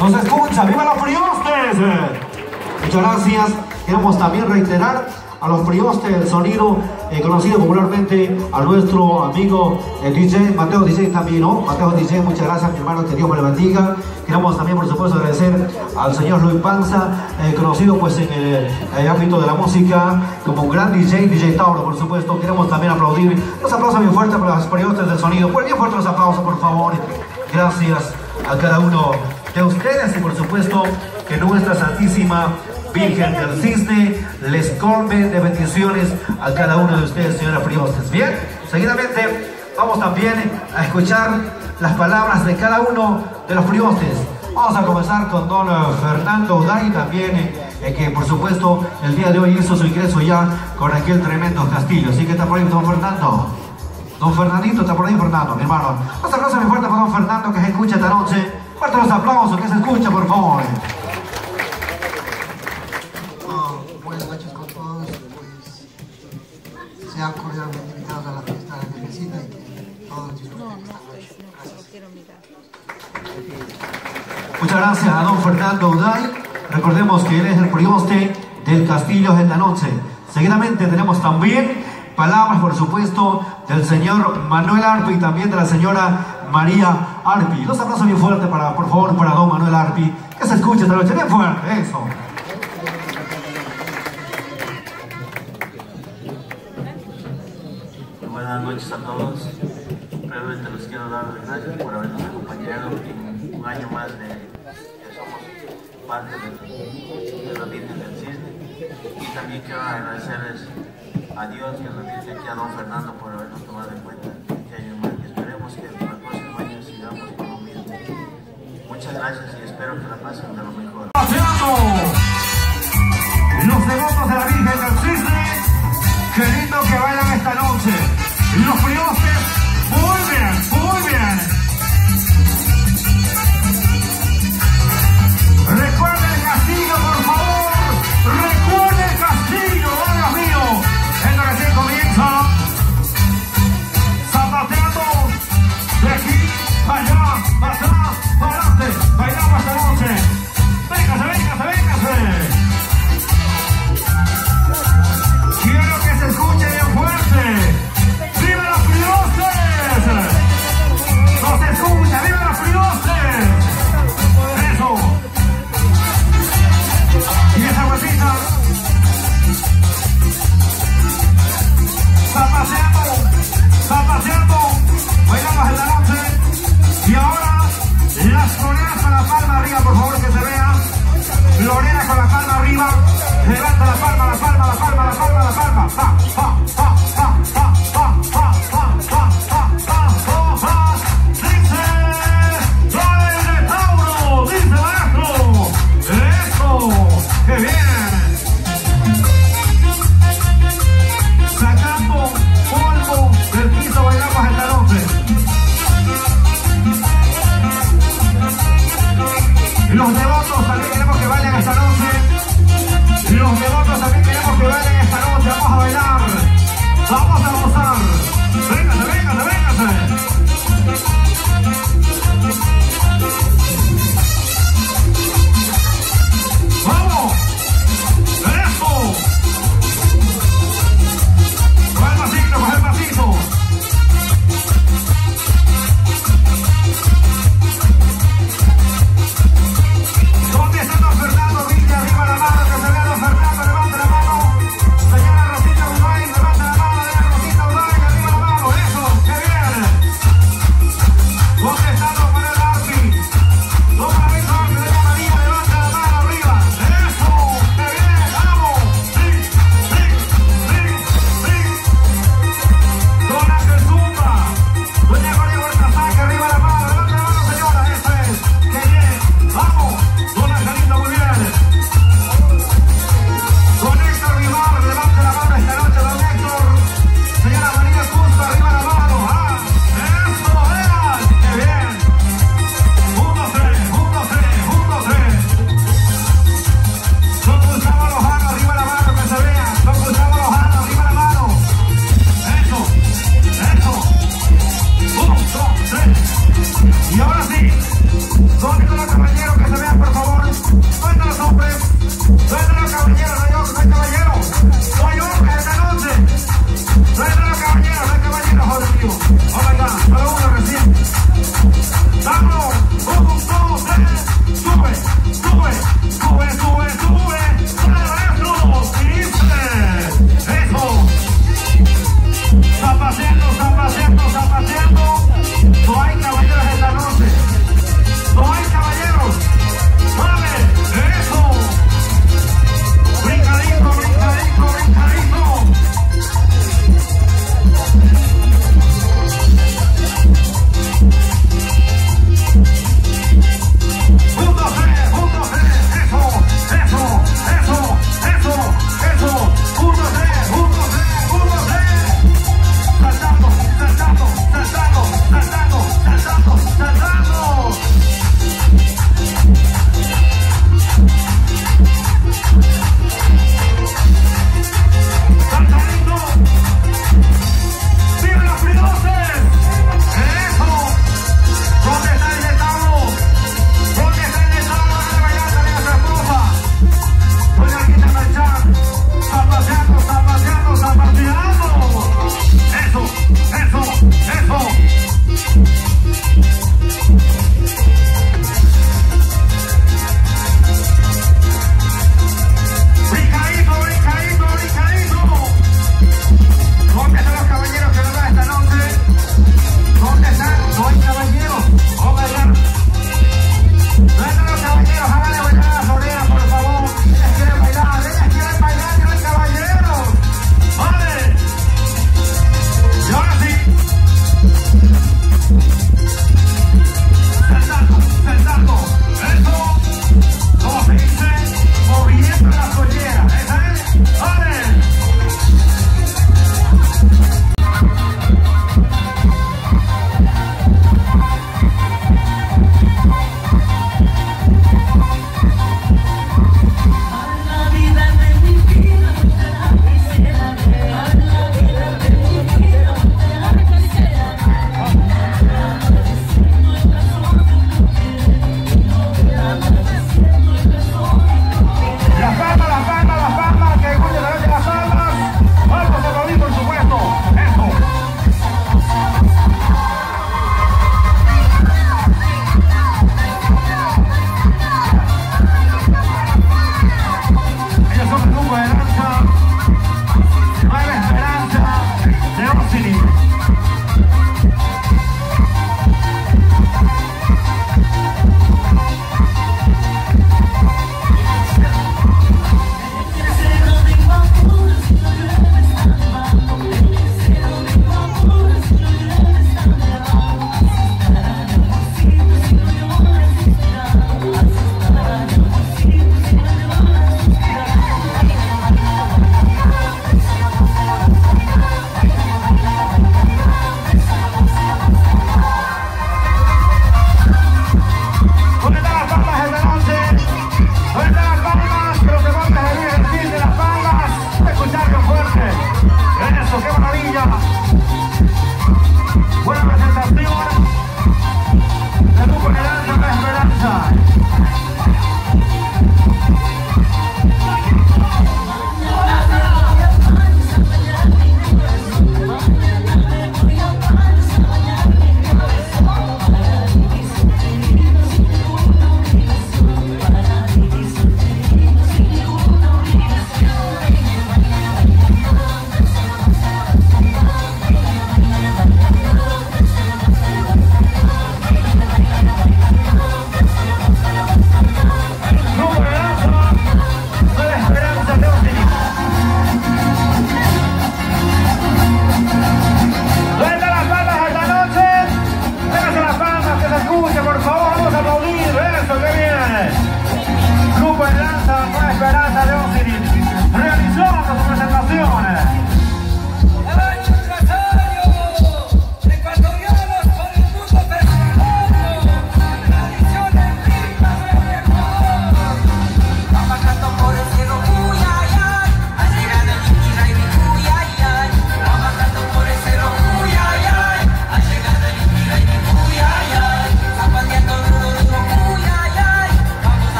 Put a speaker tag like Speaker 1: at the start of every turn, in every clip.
Speaker 1: Nos escucha, ¡viva los priostes! Muchas gracias. Queremos también reiterar a los priostes del sonido, conocido popularmente a nuestro amigo DJ, Mateo DJ también, ¿no? Mateo DJ, muchas gracias, mi hermano, que Dios me le bendiga. Queremos también, por supuesto, agradecer al señor Luis Panza, conocido pues en el ámbito de la música como un gran DJ, DJ Tauro, por supuesto. Queremos también aplaudir, los aplausos bien fuertes para los priostes del sonido. Pues bien fuertes los aplausos, por favor. Gracias a cada uno de ustedes y, por supuesto, que nuestra Santísima Virgen del Cisne les colme de bendiciones a cada uno de ustedes, señora priostes. Bien, seguidamente vamos también a escuchar las palabras de cada uno de los priostes. Vamos a comenzar con don Fernando Uday, también que por supuesto el día de hoy hizo su ingreso ya con aquel tremendo castillo. Así que está por ahí don Fernando. Don Fernandito, está por ahí Fernando, mi hermano. Un aplauso muy fuerte para don Fernando, que se escucha esta noche. Fuerte los aplausos, que se escucha, por favor.
Speaker 2: Buenas noches con todos, pues sean cordialmente invitados a la fiesta de la Virgencita y que todos disfruten esta noche. Gracias.
Speaker 1: Muchas gracias a don Fernando Uday. Recordemos que él es el prioste del castillo esta noche. Seguidamente tenemos también palabras, por supuesto, del señor Manuel Arpi y también de la señora María Arpi. Los aplausos bien fuertes, por favor, para don Manuel Arpi. Que se escuche esta noche bien fuerte, eso.
Speaker 3: Buenas noches a todos. Realmente les quiero dar las gracias por habernos acompañado en un año más de que somos parte de la Virgen del Cisne. Y también quiero agradecerles a Dios y a la Virgen y a don Fernando por habernos tomado en cuenta este año más. Y esperemos que en los próximos años sigamos con lo mismo. Muchas gracias y espero que la pasen de lo mejor.
Speaker 1: Los devotos de la Virgen del Cisne, qué lindo que bailan esta noche. Y los priostes, muy bien, muy bien. Recuerden el castillo, por favor. Recuerden el castillo, Dios mío. Esto recién comienza. Zapateando de aquí para allá, para atrás, para adelante. Bailamos esta noche. Véngase, véngase, véngase. Quiero que se escuche bien fuerte. ¡Viva los priostes! ¡No se escucha! ¡Viva los priostes! ¡Eso! Y esa huesita está paseando, bailamos en la noche. Y ahora las floreras con la palma arriba, por favor, que se vea. Florera con la palma arriba. Levanta la palma, la palma, la palma, la palma, la palma. Pa, pa, pa, pa, pa, pa, pa, pa, pa, pa, pa, pa. Dice, soy de Tauro, dice maestro. Eso, qué bien. Sacando polvo del piso, bailamos esta noche. Y los devotos también queremos que bailen esta noche. Y los devotos también queremos que bailen esta noche. Vamos a bailar. Vamos a gozar. Véngase, véngase, véngase. ¡Vamos! ¡Eso! Coge el pasito, coge el pasito. ¿Dónde está don Fernando Villa? Arriba la mano, que se vea don Fernando, levante la mano. Señora Rosita Uday, levante la mano, señora Rosita Uday, arriba la mano, eso, qué bien. ¿Dónde está don Manuel Arpi? Don Manuel Arpi, doña María, levante la mano arriba, eso, qué bien, vamos, sí, sí, sí, sí. Don Ángel Zumba, doña María Huerta Saca, arriba la mano, levante la mano, señora, eso es, qué bien, vamos. Don Angelito, muy bien. Don Héctor Vivar, levante la mano esta noche, don Héctor. Señora María Cuspa, arriba la mano. ¡Ah! ¡Eso, vean! ¡Qué bien! 1, 3, 1, 3, 1, 3. Don Gustavo Lojano, arriba la mano, que se vea. Don Gustavo Lojano, arriba la mano. Eso, eso. 1, 2, 3. Y ahora sí, don Nicolás Caballero, que se vea.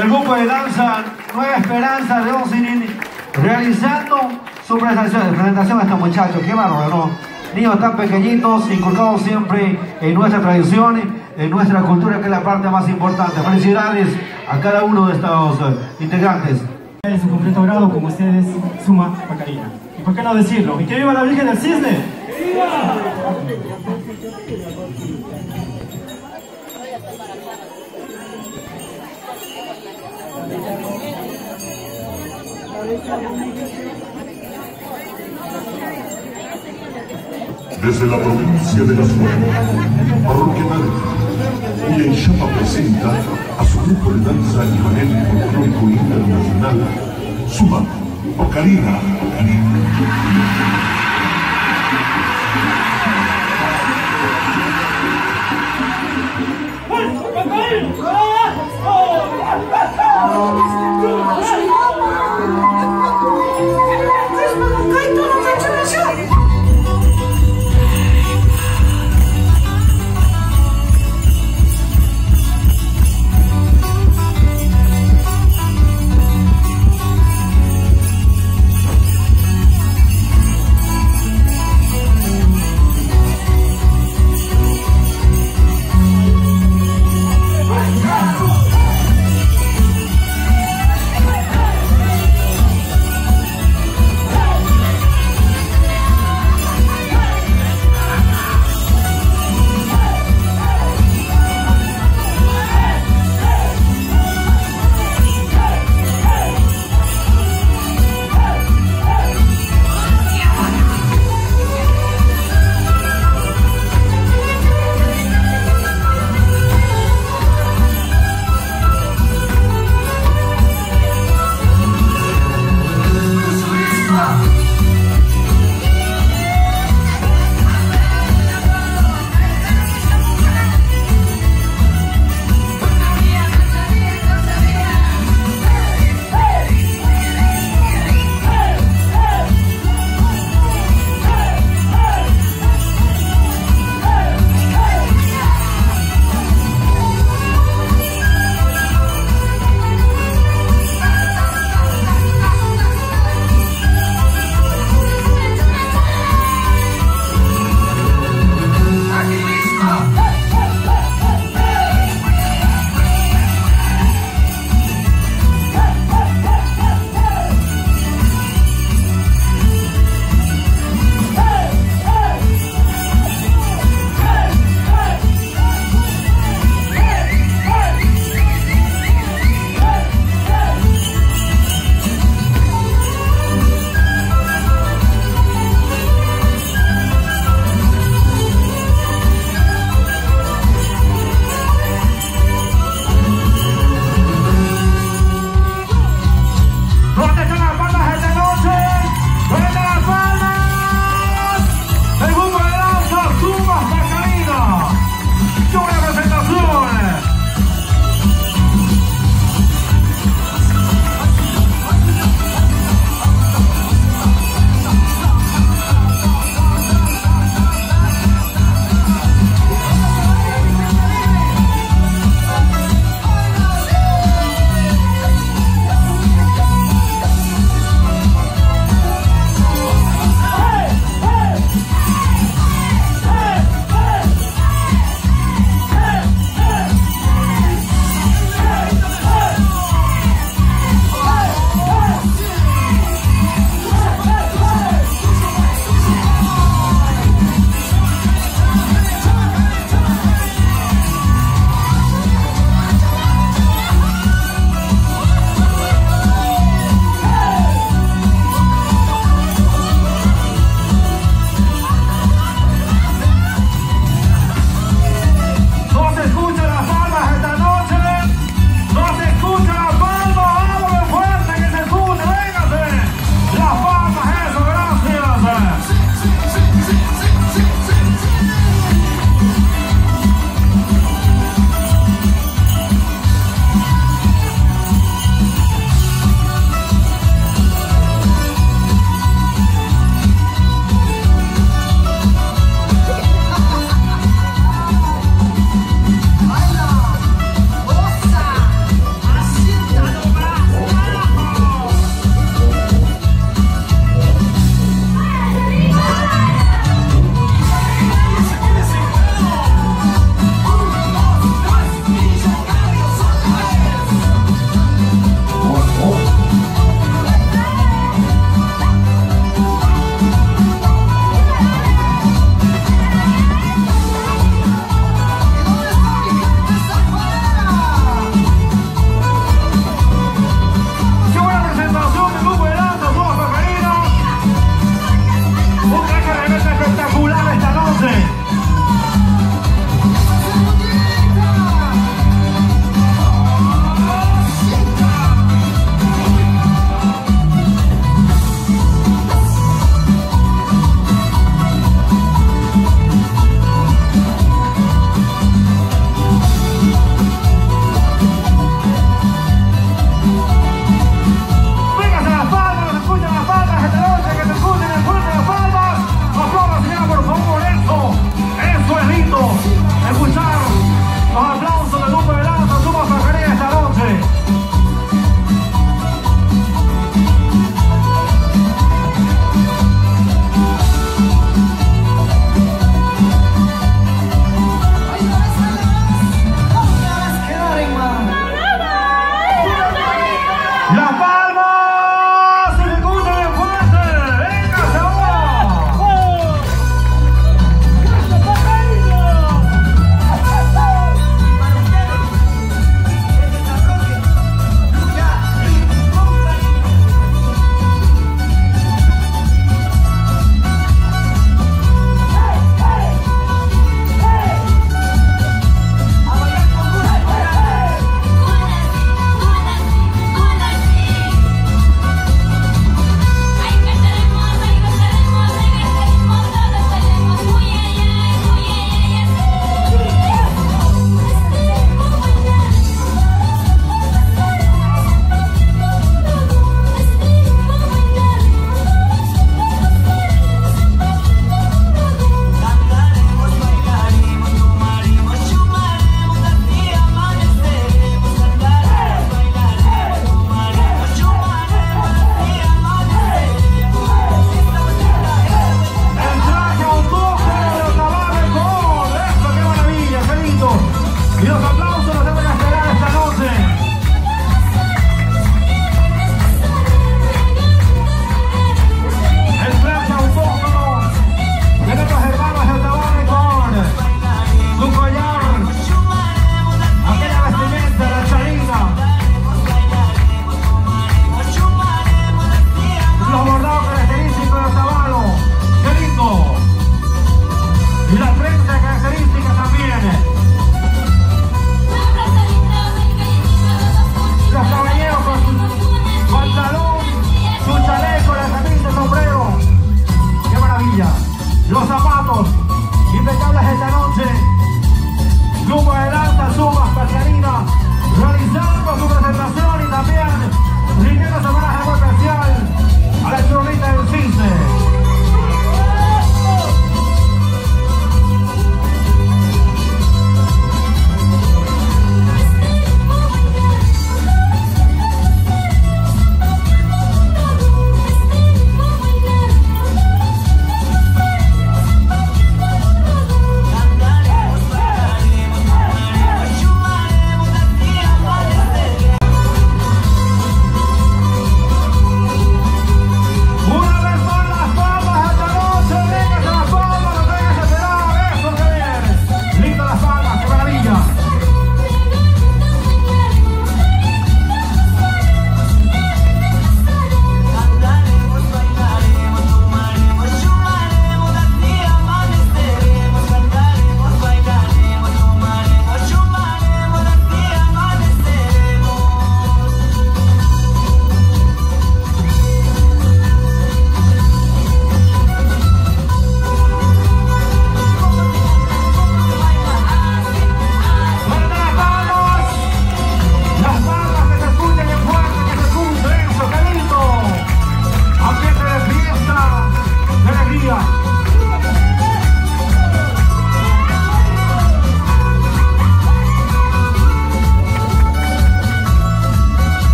Speaker 1: el grupo de danza Nueva Esperanza de Oncinin realizando su presentación a estos muchachos. Qué bárbaro, ¿no? Niños tan pequeñitos, inculcados siempre en nuestra tradición, en nuestra cultura, que es la parte más importante. Felicidades a cada uno de estos integrantes.
Speaker 4: En su completo grado, como ustedes, Suma Pacarina. ¿Y por qué no decirlo? ¡Y que viva la Virgen del Cisne! ¡Viva!
Speaker 5: Desde la provincia de La Suerte, Parroquia Marte, Villa Inchapa presenta a su grupo de danza a nivel folclórico internacional, Suma Pacarina.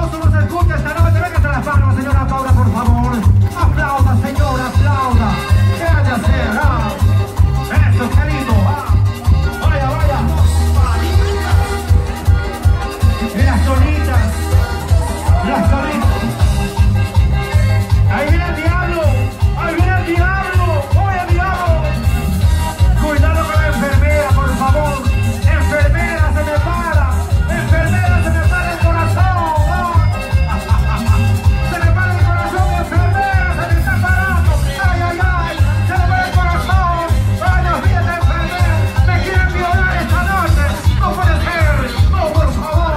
Speaker 1: aplauso no se escucha esta noche. Véngase las palmas, señora Paula, por favor. Aplauda, señora, aplauda. ¿Qué hay de hacer? Eso, qué lindo. Vaya, vaya. Y las solitas. Las solitas. Ahí viene el diablo. Ahí viene el diablo. Oye, diablo. Cuidado con la enfermera, por favor. Enfermera, se me para. Enfermera, se me para el corazón. Se me para el corazón, enfermera, se me está parando. Ay, ay, ay. Se me para el corazón. Ay, Dios mío, la enfermera. Me quieren violar esta noche. No puede ser. No, por favor.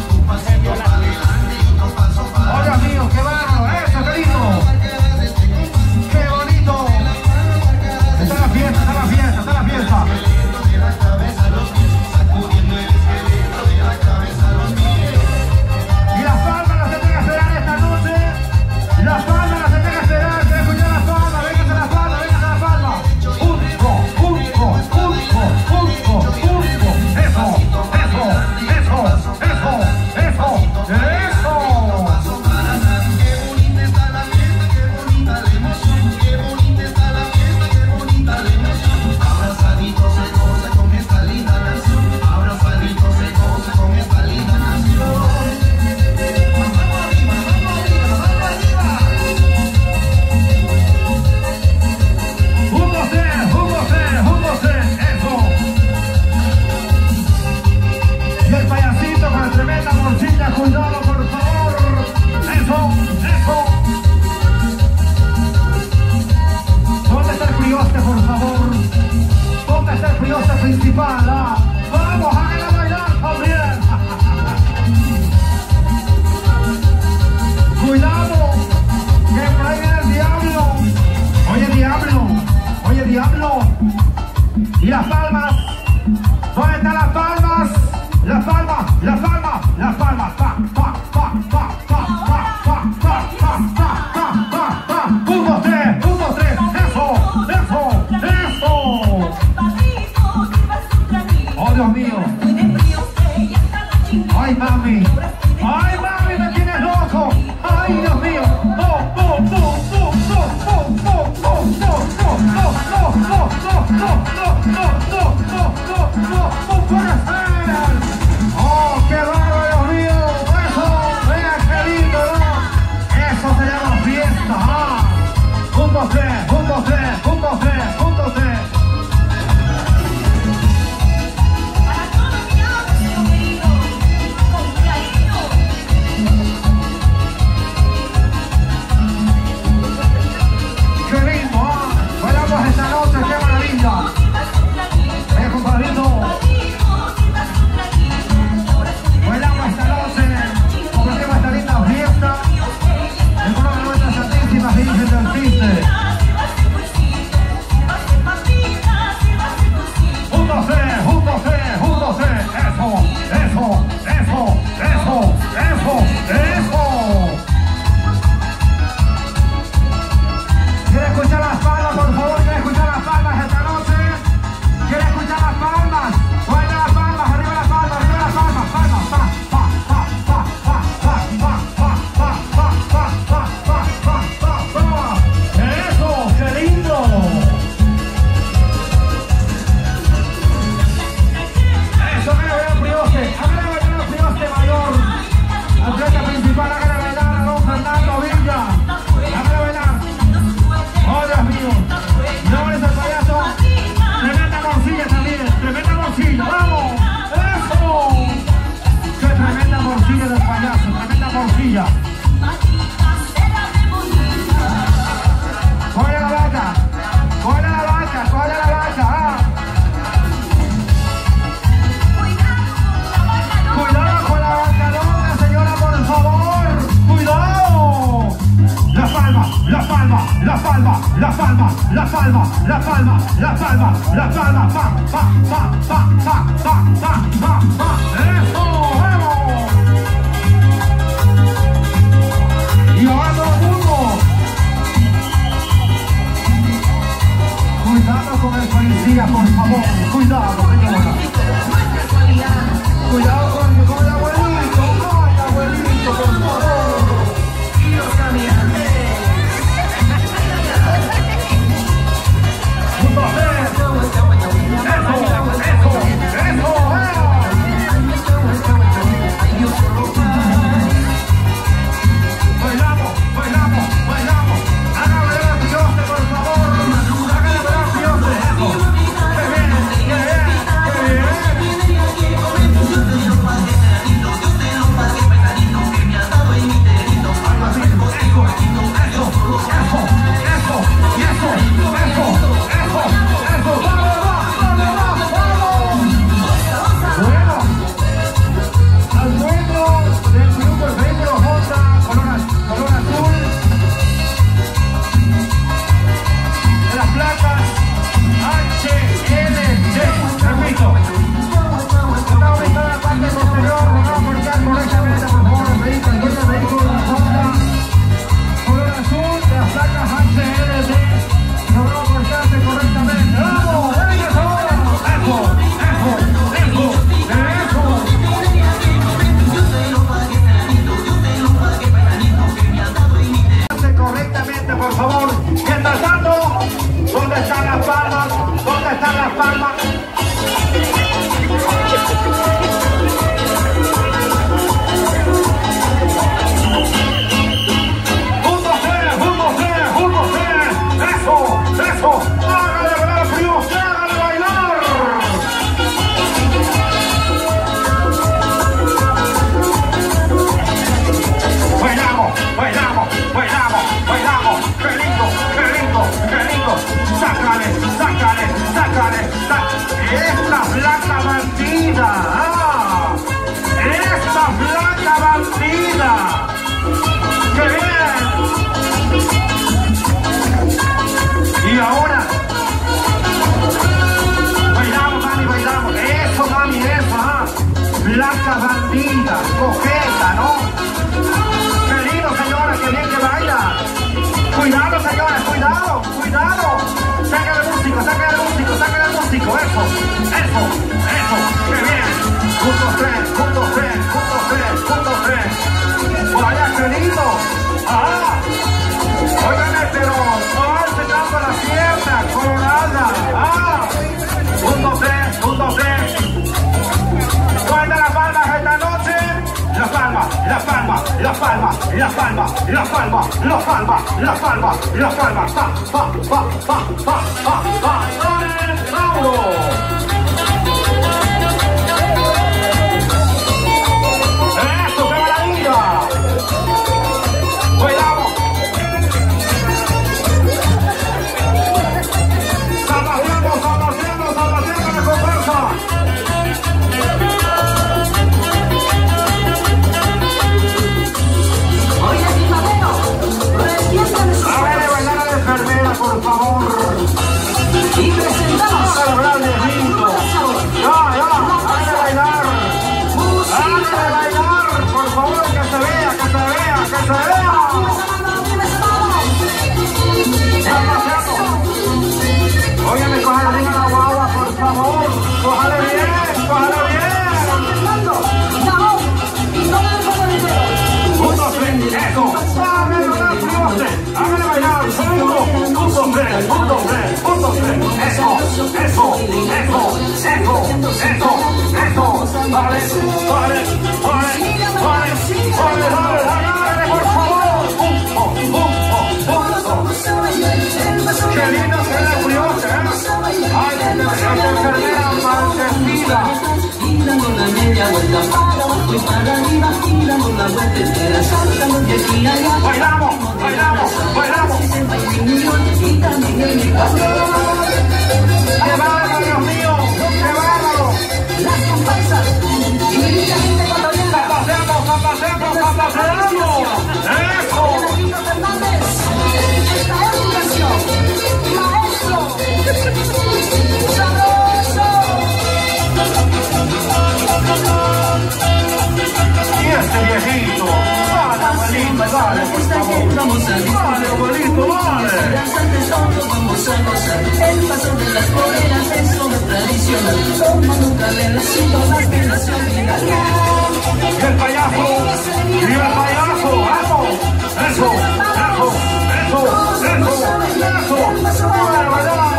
Speaker 1: Oh, Dios mío, qué bárbaro. Eso, qué lindo. Qué bonito. Está la fiesta, está la fiesta, está la fiesta. Y las palmas las tendré que esperar esta noche. Las palmas las tendré que esperar. Quiero escuchar las palmas. Véngase las palmas, véngase las palmas. Junto. Eso. Y el payasito con la tremenda morcilla, cuidado por favor. Eso. ¿Dónde está el prioste, por favor? ¿Dónde está el prioste principal? Vamos, háganla bailar también. Cuidado, que por ahí viene el diablo. Oye, diablo. Y las palmas. ¿Dónde están las palmas? Las palmas. Uno, tres. Eso. Oh, Dios mío. Ay, mami, me tienes loco. Ay, Dios mío. No puede ser. Oh, qué bárbaro, Dios mío. Eso, vean qué lindo, ¿no? Eso se llama fiesta. Juntos tres. Qué lindo, bailamos esta noche, qué maravilla. Venga, compadrito. Bailamos esta noche, compartimos esta linda fiesta en una de nuestras santísimas virgen del Cisne. Juntos tres. Eso. ¿Quiere escuchar las palmas, por favor? ¿Quiere escuchar las palmas esta noche? ¿Quiere escuchar las palmas? Baila las palmas, arriba las palmas. Eso, qué lindo. Eso, hágale bailar al prioste mayor. Atleta principal, hágale bailar a don Fernando Villa. Hágale bailar. Oh, Dios mío. No es el payaso. Tremenda morcilla también. Tremenda morcilla. ¡Vamos! ¡Eso! ¡Qué tremenda morcilla del payaso! Tremenda morcilla. ¡Coge la vaca! Cuidado con la vaca, señora, por favor. Cuidado. La palma. Eso, vamos. Y ahora todo el mundo. Cuidado con el policía, por favor. Cuidado, señora. Cuidado con el abuelito. Ay, abuelito, por favor. qué bien. Puntos 3. Por allá, Chelito. Ajá. Óigame, pero no alce tanto la pierna, coronada. Punto 3. Suelta las palmas esta noche. Las palmas. ¡Mauro! ¡Eso, qué maravilla! ¡Cuidado! ¡Salvaciendo de conversa! Hágale bailar a la enfermera, por favor.
Speaker 6: Y presentamos
Speaker 1: a los grandes niños. Ya, hágale bailar. Por favor, que se vea. Óigame, cójale bien a la guagua, por favor. Cójale bien. Punto 3, eso. Hágale bailar. Punto 3. Eso. Vale, por favor. Qué lindo que la curiosa, Ay, esta enfermera maldecida.
Speaker 6: Y dando la media vuelta para abajo y para arriba, y dando la vuelta entera, saltando de aquí a allá.
Speaker 1: Bailamos.
Speaker 6: Y también en mi calor.
Speaker 1: ¡Qué bárbaro, Dios mío! ¡Qué bárbaro!
Speaker 6: Las comparsas y mi gente ecuatoriana.
Speaker 1: ¡Zapateando! ¡Eso!
Speaker 6: Benedito Fernández, esta es tu canción. Maestro, sabroso.
Speaker 1: Y este viejito, dale, abuelito, dale, por favor.
Speaker 6: Vamos a disfrutar.
Speaker 1: Dale, abuelito, dale.
Speaker 6: Danzantes todos vamos a gozar. El paso de las poleras es lo tradicional. Como nunca le recibo las penas se olvidarán.
Speaker 1: Y el payaso, vamos. Eso. Hágale bailar.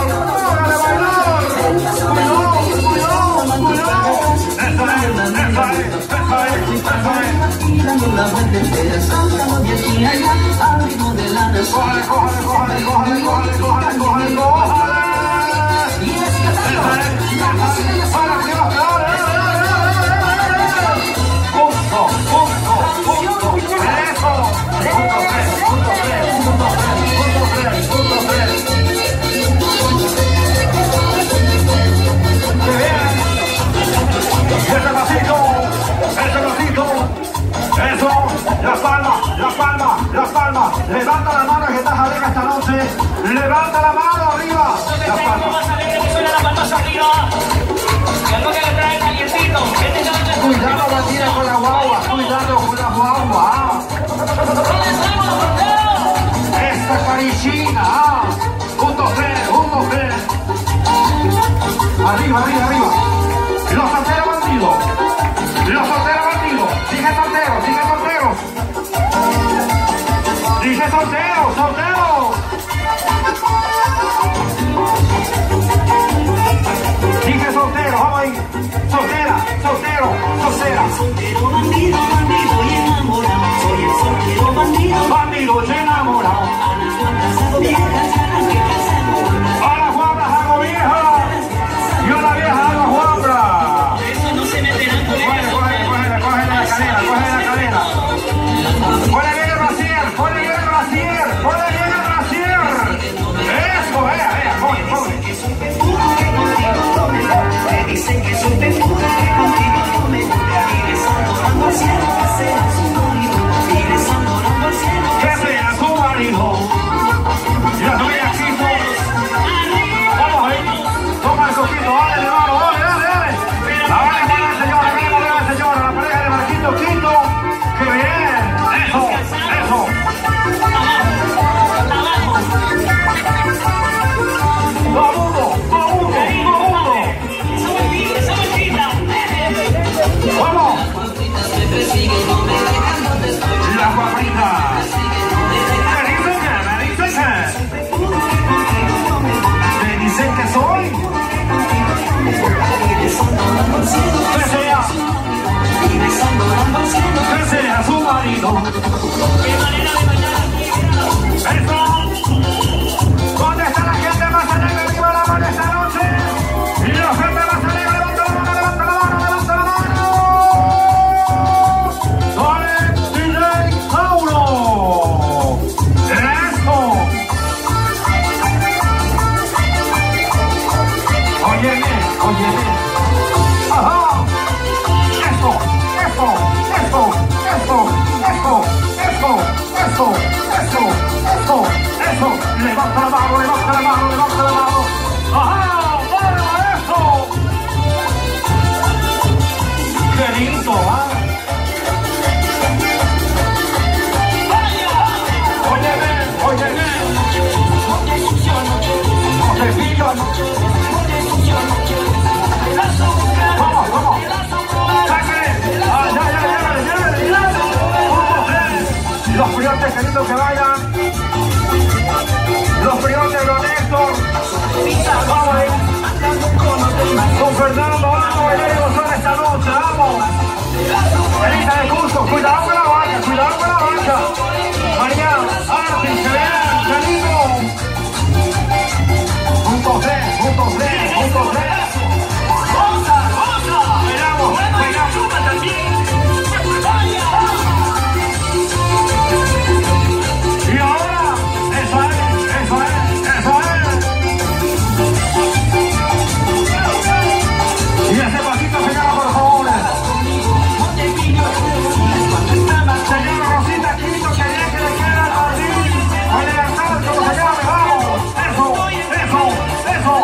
Speaker 1: Cuidado. Esa es.
Speaker 6: Y dando la vuelta entera, saltando de aquí a allá, al ritmo de la nación.
Speaker 1: Cójale.
Speaker 6: Y rescatando la música nacional.
Speaker 1: Ese pasito. Eso, las palmas. Levanta la mano que estás alegre esta noche. Levanta la mano arriba. Las palmas. Cuidado, bandida, con la guagua. Esta carichina. Punto 3. Arriba. Los solteros bandidos. Dije solteros. Dije solteros. Dije soltero, vamos ahí. Soltero.
Speaker 6: Soltero, bandido y enamorado. Soy el soltero bandido.
Speaker 1: Bandido y enamorado. A las guambras hago vieja. Yo la vieja hago guambra.
Speaker 6: Eso no se meterán con ella.
Speaker 1: Coge la cadena. Ponle bien el brasier. Eso, vea, coge.
Speaker 6: Me dicen que soy peculiar, que contigo no me voy a ir orando al cielo, que sea su marido, ir orando al cielo,
Speaker 1: que sea su marido. que soy. Que sea su marido. Eso. ¿Dónde está la gente más alegre? Arriba la mano esta noche. Y la gente más alegre, levanta la mano, levanta la mano, levanta la mano. ¡Dale, DJ Tauro! ¡Eso! Oye bien, oye bien. ¡Ajá! ¡Eso, eso, eso, eso, eso, eso, eso, eso, eso, eso! ¡Levanta la mano, levanta la mano, levanta la mano! ¡Ajá! ¡Bueno, eso! ¡Qué lindo, ah! Óyeme. Vamos, vamos. Sáquenle. Los priotes, queridos que vayan. Los priotes, don Héctor. Vamos ahí. Con Fernando, vamos a bailar y gozar esta noche, vamos. Elita de Cusco, cuidado con la banca, cuidado con la banca. María, Arti, que vean, qué lindo. Juntos tres, juntos tres, juntos tres. Bailamos, bailamos. Y ahora, eso es, eso es, eso es. Y ese pasito, señora, por favor. Señora Rosita Quinto, que bien que le queda al jardín. O libertad, como se llame, vamos. Eso, eso, eso.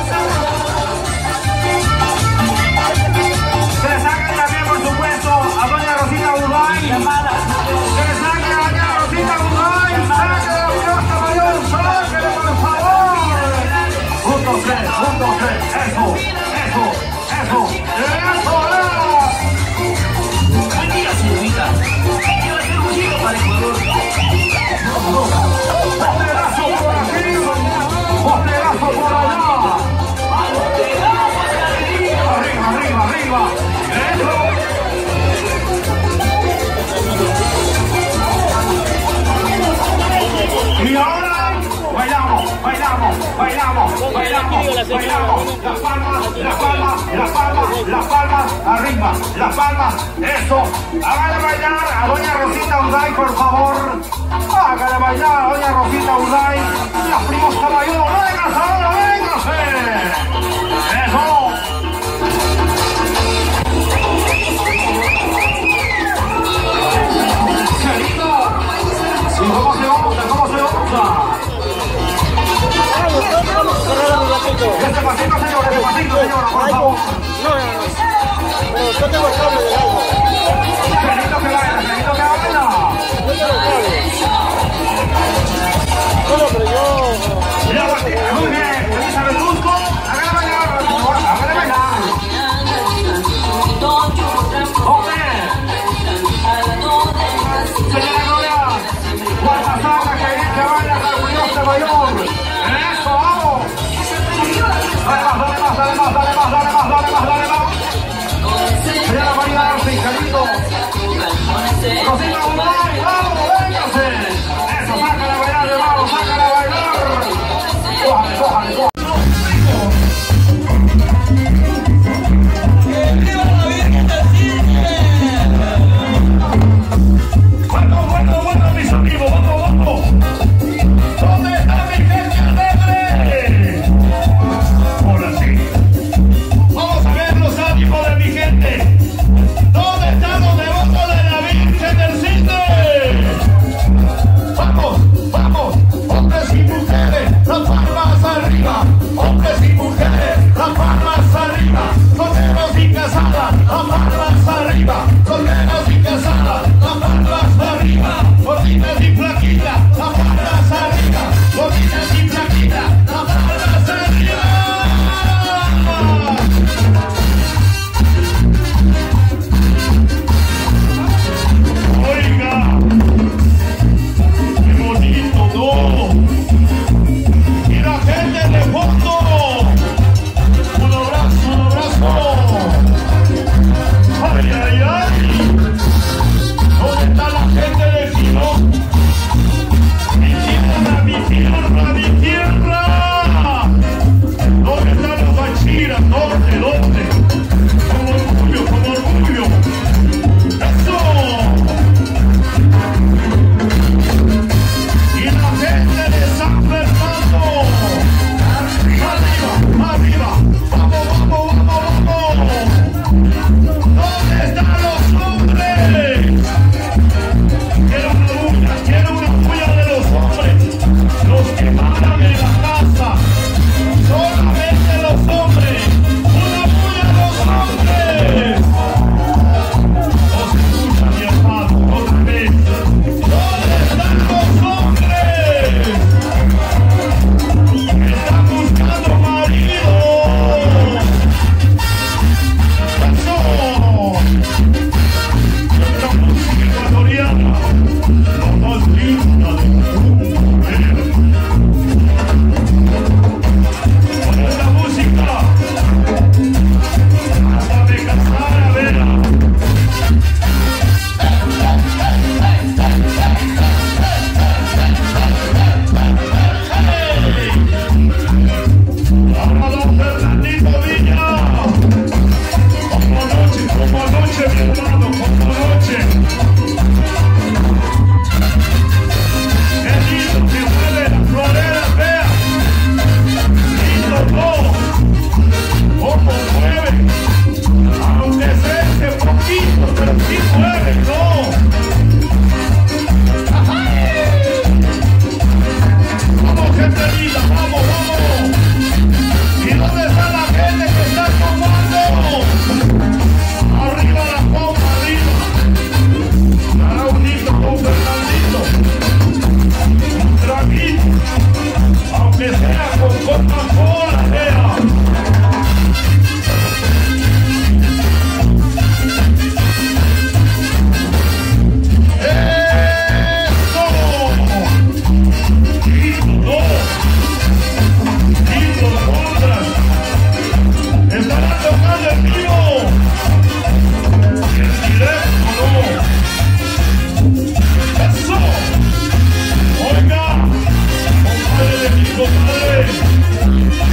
Speaker 1: Se le saque también, por supuesto, a doña Rosita Urbay. Se le saque a doña Rosita Urbay. Sáquele a Dios mayor, sáquele, por favor. Juntos tres, eso, eso, eso, eso,
Speaker 6: Buen día, señorita. Quiero hacer un giro para Ecuador.
Speaker 1: Posterazo por aquí, posterazo por allá. Arriba, arriba, arriba. Eso. Y ahora bailamos, bailamos, bailamos, bailamos, bailamos. Las palmas, las palmas, las palmas, las palmas, arriba, las palmas. Eso. Hágale bailar a doña Rosita Uday, por favor. Hágale bailar a doña Rosita Uday. Las primos caballeros, véngase ahora, véngase. Eso. ¡Qué lindo! ¿Y cómo se usa? ¿Cómo se usa? Ese pasito, señora, por favor.
Speaker 7: Pero yo tengo el cable de algo.
Speaker 1: Querido que baila, querido que baila.
Speaker 7: Yo tengo el cable. Bueno, pero yo...
Speaker 1: Muy bien, Elizabeth Cusco. Hágale bailar, por favor, hágale bailar. Señora Gloria, Guarda Santa, que bien que baila con Dios de mayor. Eso, vamos. Dale más, dale más, dale más, dale más, dale más, dale más. Señora María Arce, querido. Rosita Urbay, vamos, véngase. Eso, sácale a bailar, hermano, sácale a bailar. Cójale, cójale, cójale. Bueno, mis amigos, vamos. ¿Dónde está mi gente alegre? Ahora sí. Vamos a ver los ánimos de mi gente. ¿Dónde están los devotos de la Virgen del Cisne? Vamos, vamos, hombres y mujeres, las palmas arriba. Hombres y mujeres, las palmas arriba. Solteros y casadas, las palmas arriba. Solteros y casadas, las palmas arriba. Gorditas y flaquitas, las palmas arriba. Gorditas y flaquitas, las palmas arriba. Oiga, qué bonito, ¿no? Y la gente de fondo.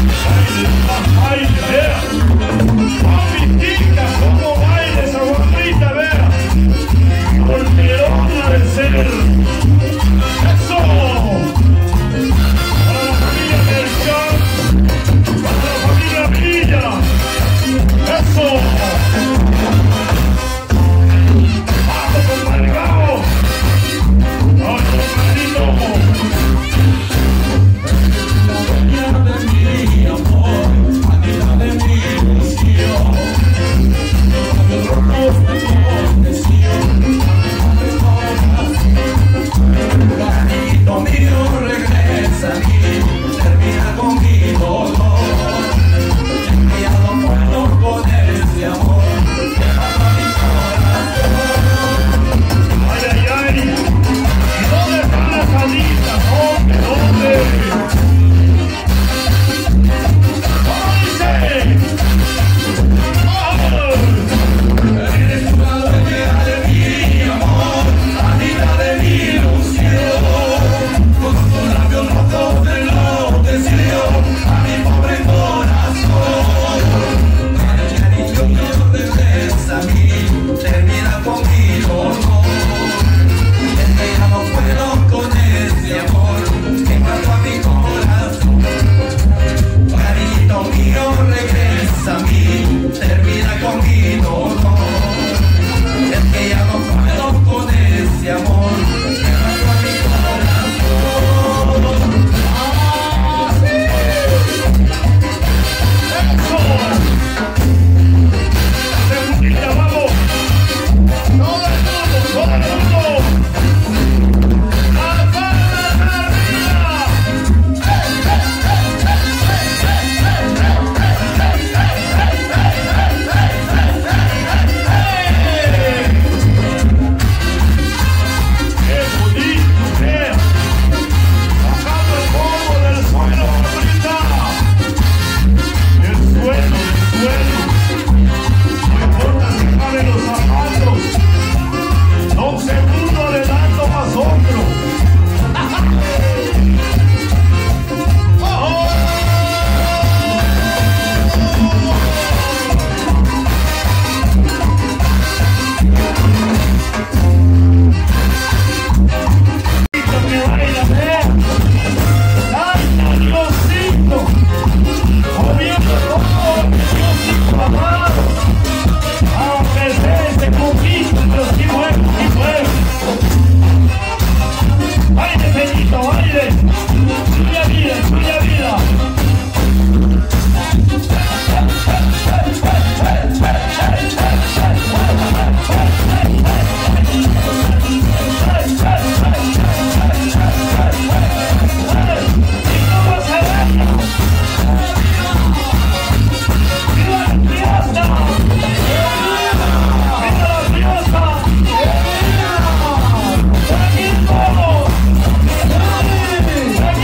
Speaker 8: Aquí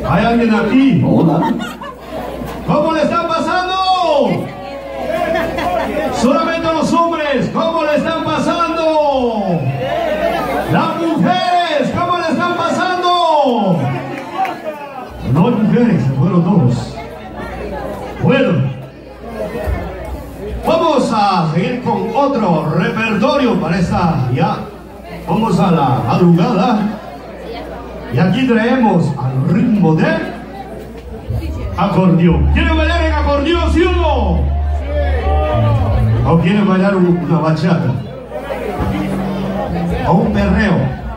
Speaker 8: ¿Hay alguien aquí?
Speaker 9: Hola.
Speaker 8: ¿Cómo le están pasando? Solamente los hombres, ¿cómo le están pasando? Las mujeres, ¿cómo le están pasando? No hay mujeres, se fueron todos. Bueno, vamos a seguir con otro repertorio para esta ya. Vamos a la madrugada. Y aquí traemos al ritmo de acordeón. ¿Quieren bailar en acordeón, sí o no? ¿O quieren bailar una bachata? ¿O un perreo?